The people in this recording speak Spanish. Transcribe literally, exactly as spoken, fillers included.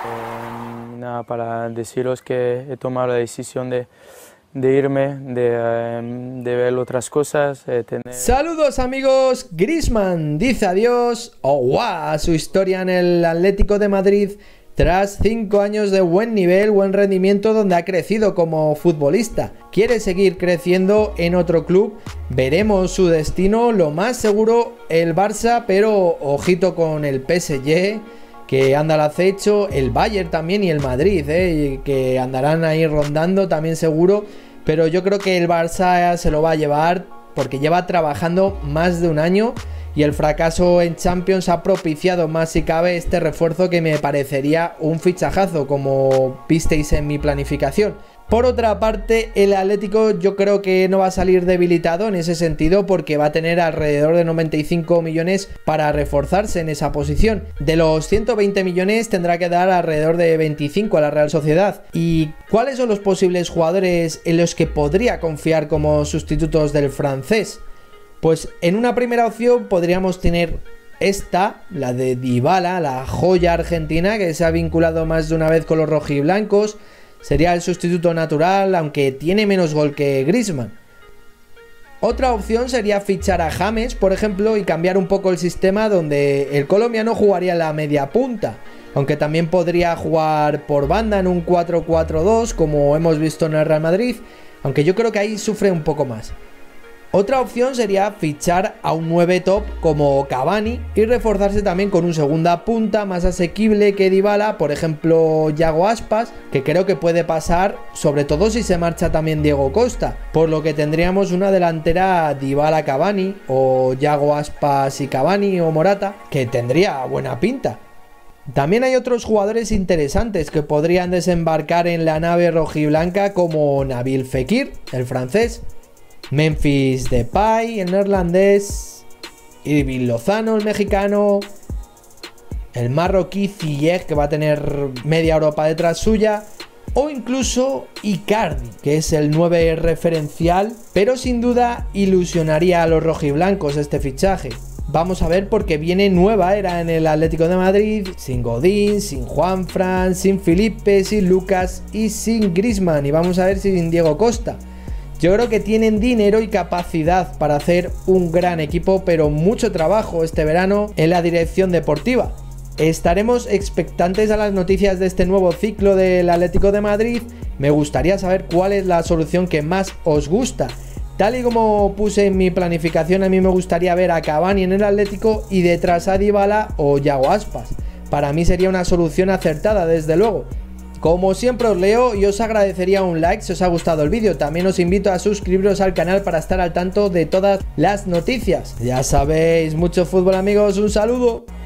Eh, nada, para deciros que he tomado la decisión de, de irme, de, eh, de ver otras cosas. Eh, tener... Saludos amigos, Griezmann dice adiós o oh, wow, a su historia en el Atlético de Madrid tras cinco años de buen nivel, buen rendimiento donde ha crecido como futbolista. Quiere seguir creciendo en otro club, veremos su destino, lo más seguro el Barça, pero ojito con el P S G que anda al acecho, el Bayern también y el Madrid, eh, que andarán ahí rondando también seguro, pero yo creo que el Barça se lo va a llevar porque lleva trabajando más de un año y el fracaso en Champions ha propiciado más si cabe este refuerzo que me parecería un fichajazo, como visteis en mi planificación. Por otra parte, el Atlético yo creo que no va a salir debilitado en ese sentido porque va a tener alrededor de noventa y cinco millones para reforzarse en esa posición. De los ciento veinte millones tendrá que dar alrededor de veinticinco a la Real Sociedad. ¿Y cuáles son los posibles jugadores en los que podría confiar como sustitutos del francés? Pues en una primera opción podríamos tener esta, la de Dybala, la joya argentina que se ha vinculado más de una vez con los rojiblancos. Sería el sustituto natural, aunque tiene menos gol que Griezmann. Otra opción sería fichar a James, por ejemplo, y cambiar un poco el sistema donde el colombiano jugaría en la media punta, aunque también podría jugar por banda en un cuatro cuatro dos como hemos visto en el Real Madrid, aunque yo creo que ahí sufre un poco más. Otra opción sería fichar a un nueve top como Cavani y reforzarse también con un segunda punta más asequible que Dybala, por ejemplo Yago Aspas, que creo que puede pasar, sobre todo si se marcha también Diego Costa, por lo que tendríamos una delantera Dybala-Cavani o Yago Aspas y Cavani o Morata, que tendría buena pinta. También hay otros jugadores interesantes que podrían desembarcar en la nave rojiblanca como Nabil Fekir, el francés, Memphis Depay, el neerlandés, Irving Lozano, el mexicano, el marroquí Ziyech, que va a tener media Europa detrás suya, o incluso Icardi, que es el nueve referencial, pero sin duda ilusionaría a los rojiblancos este fichaje. Vamos a ver porque viene nueva era en el Atlético de Madrid, sin Godín, sin Juanfran, sin Felipe, sin Lucas y sin Griezmann, y vamos a ver si sin Diego Costa. Yo creo que tienen dinero y capacidad para hacer un gran equipo, pero mucho trabajo este verano en la dirección deportiva. Estaremos expectantes a las noticias de este nuevo ciclo del Atlético de Madrid. Me gustaría saber cuál es la solución que más os gusta. Tal y como puse en mi planificación, a mí me gustaría ver a Cavani en el Atlético y detrás a Dybala o Yago Aspas. Para mí sería una solución acertada, desde luego. Como siempre os leo y os agradecería un like si os ha gustado el vídeo. También os invito a suscribiros al canal para estar al tanto de todas las noticias. Ya sabéis, mucho fútbol amigos, un saludo.